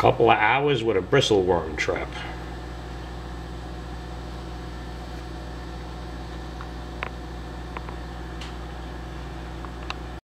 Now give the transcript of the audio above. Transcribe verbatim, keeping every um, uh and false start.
Couple of hours with a bristle worm trap.